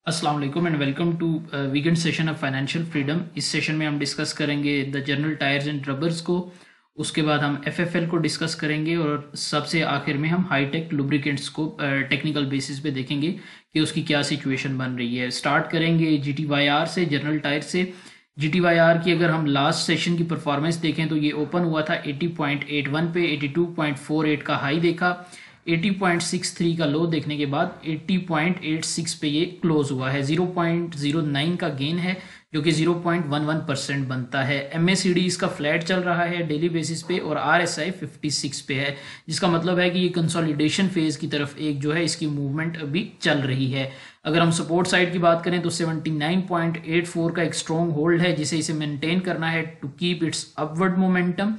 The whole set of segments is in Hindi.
अस्सलाम वालेकुम and welcome to weekend session of financial freedom. इस सेशन में हम डिस्कस करेंगे the general tyres and rubbers को। उसके बाद हम एफएफएल को डिस्कस करेंगे और सबसे आखिर में हम हाईटेक लुब्रिकेंट्स को टेक्निकल बेसिस पे देखेंगे कि उसकी क्या सिचुएशन बन रही है। स्टार्ट करेंगे जीटीवाईआर से, जनरल टायर से। जीटीवाईआर की अगर हम लास्ट सेशन की परफॉर्मेंस देखें तो ये ओपन हुआ था 80.81 पे, 82.48 का हाई देखा, 80.63 का लो देखने के बाद 80.86 पे ये क्लोज हुआ है। 0.09 का गेन है जो कि 0.11% बनता है। एमएसीडी इसका फ्लैट चल रहा है डेली बेसिस पे और आरएसआई 56 पे है, जिसका मतलब है कि ये कंसोलिडेशन फेज की तरफ एक जो है इसकी मूवमेंट अभी चल रही है। अगर हम सपोर्ट साइड की बात करें तो 79.84 का एक स्ट्रॉन्ग होल्ड है जिसे इसे मेंटेन करना है to keep its upward momentum.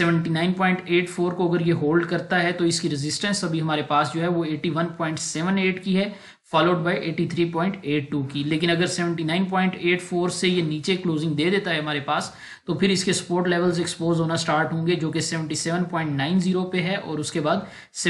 79.84 को अगर ये होल्ड करता है तो इसकी रेजिस्टेंस अभी हमारे पास जो है वो 81.78 की है, फॉलोड बाय 83.82 की। लेकिन अगर 79.84 से ये नीचे क्लोजिंग दे देता है हमारे पास तो फिर इसके सपोर्ट लेवल्स एक्सपोज होना स्टार्ट होंगे जो कि 77.90 पे है और उसके बाद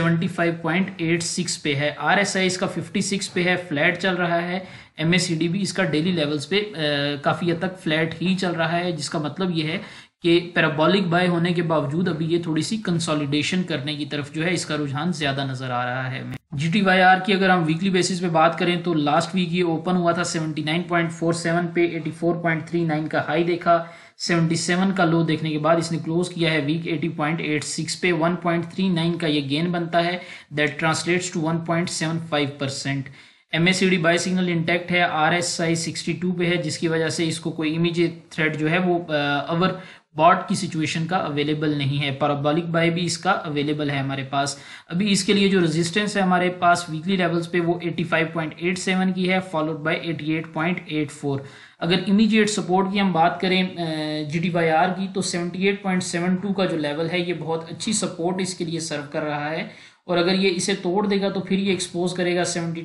75.86 पे है। आरएसआई इसका 56 पे है, फ्लैट चल रहा है। एमएसीडी भी इसका डेली लेवल्स पे काफ़ी हद तक फ्लैट ही चल रहा है, जिसका मतलब ये है कि पैराबोलिक बाय होने के बावजूद अभी ये थोड़ी सी कंसोलिडेशन करने की तरफ जो है इसका रुझान ज्यादा नजर आ रहा है। जीटीवाईआर की अगर हम वीकली बेसिस पे बात करें तो लास्ट वीक ये ओपन हुआ था 79.47 पे, 84.39 का हाई देखा, 77 का लो देखने के बाद इसने क्लोज किया है वीक 80.86 पे। 1.39 का ये गेन बनता है, that translates to 1.75%। MACD buy signal intact है, आरएसआई 62 पे है, जिसकी वजह से इसको कोई इमीडिएट थ्रेट जो है वो अवर बॉट की सिचुएशन का अवेलेबल नहीं है। पैराबोलिक बाय भी इसका अवेलेबल है हमारे पास। अभी इसके लिए जो रेजिस्टेंस है हमारे पास वीकली लेवल्स पे वो 85.87 की है, फॉलोड बाय 88.84। अगर इमीडिएट सपोर्ट की हम बात करें जीटीवाईआर की तो 78.72 का जो लेवल है ये बहुत अच्छी सपोर्ट इसके लिए सर्व कर रहा है और अगर ये इसे तोड़ देगा तो फिर ये एक्सपोज करेगा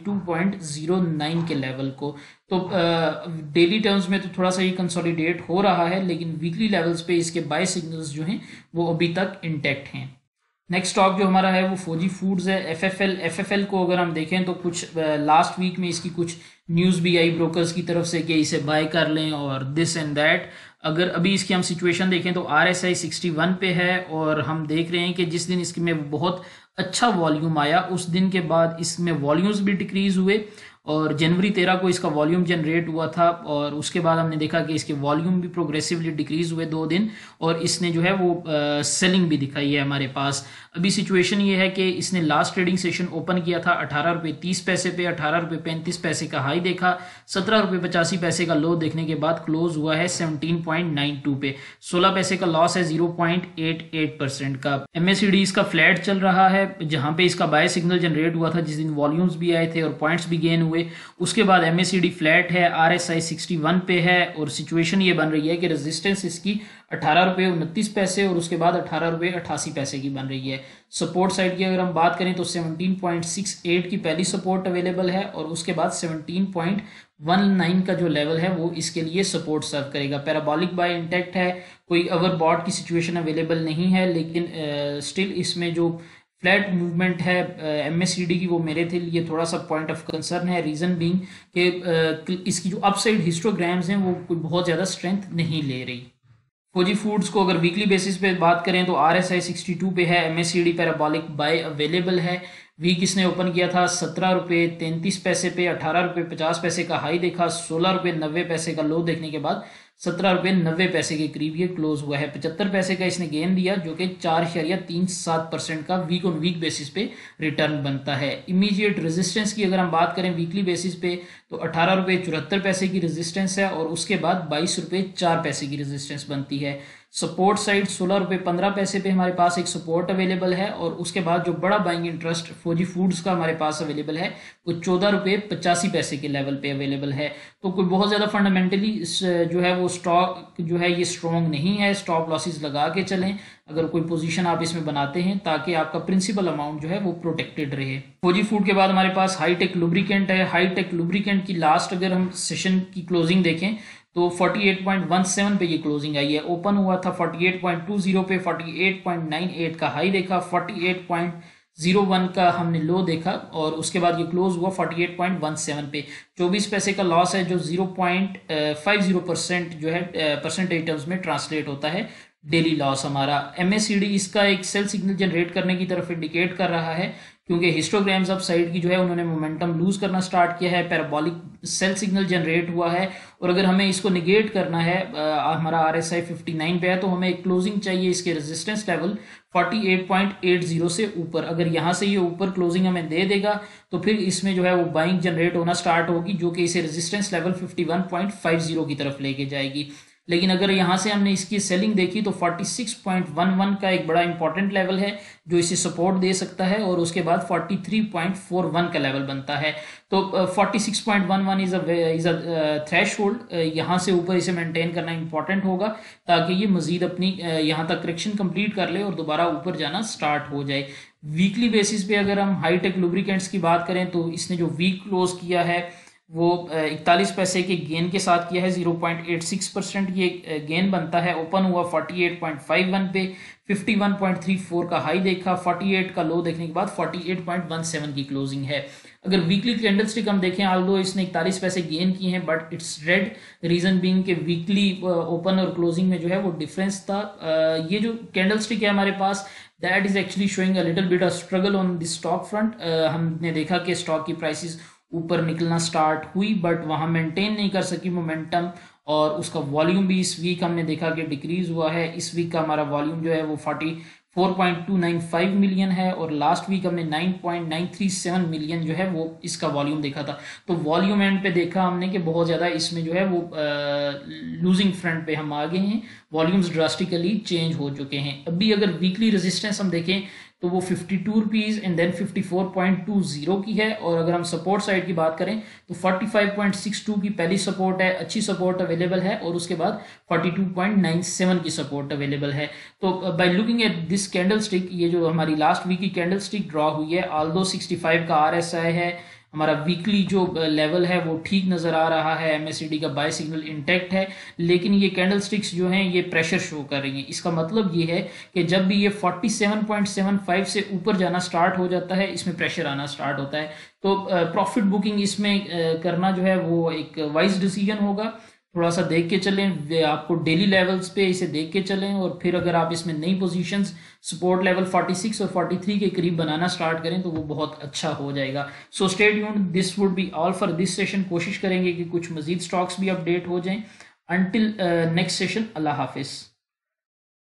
72.09 के लेवल को। तो डेली टर्म्स में तो थोड़ा सा ये कंसोलिडेट हो रहा है, लेकिन वीकली लेवल्स पे इसके बाय सिग्नल्स जो हैं वो अभी तक इंटैक्ट हैं। नेक्स्ट स्टॉक जो हमारा है वो फौजी फूड्स है, एफएफएल को अगर हम देखें तो कुछ लास्ट वीक में इसकी कुछ न्यूज़ भी आई ब्रोकर्स की तरफ से कि इसे बाय कर लें और दिस एंड दैट। अगर अभी इसकी हम सिचुएशन देखें तो आरएसआई 61 पे है और हम देख रहे हैं कि जिस दिन इसमें बहुत अच्छा वॉल्यूम आया उस दिन के बाद इसमें वॉल्यूम्स भी डिक्रीज हुए और जनवरी 13 को इसका वॉल्यूम जनरेट हुआ था और उसके बाद हमने देखा कि इसके वॉल्यूम भी प्रोग्रेसिवली डिक्रीज हुए 2 दिन और इसने जो है वो सेलिंग भी दिखाई है हमारे पास। अभी सिचुएशन ये है कि इसने लास्ट ट्रेडिंग सेशन ओपन किया था 18 रुपये 30 पैसे पे, 18 रुपये 35 पैसे का हाई देखा, 17 रुपये 85 पैसे का लो देखने के बाद क्लोज हुआ है 17.92 पे, 16 पैसे का लॉस है, 0.88% का। एमएसीडी इसका फ्लैट चल रहा है जहां पे इसका बाय सिग्नल जनरेट हुआ था जिस दिन वॉल्यूम्स भी आए थे और पॉइंट्स भी गेन हुए। उसके बाद एमएसीडी फ्लैट है, आरएसआई 61 पे है और सिचुएशन ये बन रही है कि रेजिस्टेंस इसकी 18 रुपये 29 पैसे और उसके बाद 18 रुपये 88 पैसे की बन रही है। सपोर्ट साइड की अगर हम बात करें तो 17.68 की पहली सपोर्ट अवेलेबल है और उसके बाद 17.19 का जो लेवल है वो इसके लिए सपोर्ट सर्व करेगा। पैराबोलिक बाय इंटैक्ट है, कोई ओवर बॉट की सिचुएशन अवेलेबल नहीं है, लेकिन स्टिल इसमें जो फ्लैट मूवमेंट है एमएससीडी की वो मेरे लिए थोड़ा सा पॉइंट ऑफ कंसर्न है। रीजन बीइंग कि इसकी जो अपसाइड हिस्टोग्राम्स हैं वो कोई बहुत ज़्यादा स्ट्रेंथ नहीं ले रही। फौजी फूड्स को अगर वीकली बेसिस पे बात करें तो आरएसआई 62 पे है, एमएससीडी पैराबोलिक बाय अवेलेबल है। वीक इसने ओपन किया था 17 रुपये 33 पैसे पे, 18 रुपये 50 पैसे का हाई देखा, 16 रुपये 90 पैसे का लो देखने के बाद 17 रुपये 90 पैसे के करीब ये क्लोज हुआ है। 75 पैसे का इसने गेन दिया जो कि 4.37% का वीक ऑन वीक बेसिस पे रिटर्न बनता है। इमीडिएट रेजिस्टेंस की अगर हम बात करें वीकली बेसिस पे तो 18 रुपये 74 पैसे की रेजिस्टेंस है और उसके बाद 22 रुपये 4 पैसे की रेजिस्टेंस बनती है। सपोर्ट साइड 16 रुपये 15 पैसे पे हमारे पास एक सपोर्ट अवेलेबल है और उसके बाद जो बड़ा बाइंग इंटरेस्ट फौजी फूड्स का हमारे पास अवेलेबल है वो 14 रुपये 85 पैसे के लेवल पे अवेलेबल है। तो कोई बहुत ज़्यादा फंडामेंटली जो है वो स्टॉक जो है ये स्ट्रॉन्ग नहीं है। स्टॉप लॉसेस लगा के चलें अगर कोई पोजीशन आप इसमें बनाते हैं ताकि आपका प्रिंसिपल अमाउंट जो है वो प्रोटेक्टेड रहे। फौजी फूड के बाद हमारे पास हाईटेक लुब्रिकेंट है। हाईटेक लुब्रिकेंट की लास्ट अगर हम सेशन की क्लोजिंग देखें तो 48.17 पे ये क्लोजिंग आई है। ओपन हुआ था 48.20 पे, 48.98 का हाई देखा, 48. 0.01 का हमने लो देखा और उसके बाद ये क्लोज हुआ 48.17 पे। 24 पैसे का लॉस है जो 0.50% जो है परसेंटेज टर्म्स में ट्रांसलेट होता है डेली लॉस हमारा। MACD इसका एक सेल सिग्नल जनरेट करने की तरफ इंडिकेट कर रहा है क्योंकि हिस्टोग्राम्स अप साइड की जो है उन्होंने मोमेंटम लूज करना स्टार्ट किया है, पैराबोलिक सेल सिग्नल जनरेट हुआ है। और अगर हमें इसको निगेट करना है, हमारा RSI 59 पे है, तो हमें क्लोजिंग चाहिए इसके रेजिस्टेंस लेवल 48.80 से ऊपर। अगर यहाँ से ये ऊपर क्लोजिंग हमें दे देगा तो फिर इसमें जो है वो बाइंग जनरेट होना स्टार्ट होगी जो कि इसे रेजिस्टेंस लेवल 51.50 की तरफ लेके जाएगी। लेकिन अगर यहाँ से हमने इसकी सेलिंग देखी तो 46.11 का एक बड़ा इंपॉर्टेंट लेवल है जो इसे सपोर्ट दे सकता है और उसके बाद 43.41 का लेवल बनता है। तो 46.11 इज अ थ्रेश होल्ड, यहाँ से ऊपर इसे मेंटेन करना इंपॉर्टेंट होगा ताकि ये मजीद अपनी यहाँ तक करेक्शन कंप्लीट कर ले और दोबारा ऊपर जाना स्टार्ट हो जाए। वीकली बेसिस पे अगर हम हाईटेक लुब्रिकेंट्स की बात करें तो इसने जो वीक क्लोज किया है वो 41 पैसे के गेन के साथ किया है, 0.86% ये गेन बनता है। ओपन हुआ 48.51 पे, 51.34 का हाई देखा, 48 का लो देखने के बाद 48.17 की क्लोजिंग है। अगर वीकली कैंडल स्टिक हम देखें, आल्दो इसने 41 पैसे गेन किए हैं but it's red, reason being के वीकली ओपन और क्लोजिंग में जो है वो डिफरेंस था। ये जो कैंडल स्टिक है हमारे पास, that is actually showing a little bit of struggle on the stock front. हमने देखा कि स्टॉक की प्राइसेस ऊपर निकलना स्टार्ट हुई बट वहां मेंटेन नहीं कर सकी मोमेंटम, और उसका वॉल्यूम भी इस वीक हमने देखा कि डिक्रीज हुआ है। इस वीक का हमारा वॉल्यूम जो है वो 44.295 मिलियन है और लास्ट वीक हमने 9.937 मिलियन जो है वो इसका वॉल्यूम देखा था। तो वॉल्यूम एंड पे देखा हमने कि बहुत ज़्यादा इसमें जो है वो लूजिंग फ्रंट पे हम आ गए हैं, वॉल्यूम्स ड्रास्टिकली चेंज हो चुके हैं। अभी अगर वीकली रेजिस्टेंस हम देखें तो वो 52 रुपीज़ एंड देन 54.20 की है। और अगर हम सपोर्ट साइड की बात करें तो 45.62 की पहली सपोर्ट है, अच्छी सपोर्ट अवेलेबल है, और उसके बाद 42.97 की सपोर्ट अवेलेबल है। तो by looking at this candlestick, ये जो हमारी लास्ट वीक की कैंडल स्टिक ड्रॉ हुई है, आल्दो 65 का RSI है, हमारा वीकली जो लेवल है वो ठीक नज़र आ रहा है, MACD का बाय सिग्नल इंटैक्ट है, लेकिन ये कैंडल स्टिक्स जो हैं ये प्रेशर शो कर रही हैं। इसका मतलब ये है कि जब भी ये 47.75 से ऊपर जाना स्टार्ट हो जाता है, इसमें प्रेशर आना स्टार्ट होता है। तो प्रॉफिट बुकिंग इसमें करना जो है वो एक वाइज डिसीजन होगा। थोड़ा सा देख के चलें, आपको डेली लेवल्स पे इसे देख के चलें, और फिर अगर आप इसमें नई पोजीशंस सपोर्ट लेवल 46 और 43 के करीब बनाना स्टार्ट करें तो वो बहुत अच्छा हो जाएगा। So stay tuned, this would be all for this session. कोशिश करेंगे कि कुछ मजीद स्टॉक्स भी अपडेट हो जाएं। अंटिल नेक्स्ट सेशन, अल्लाह हाफिज़।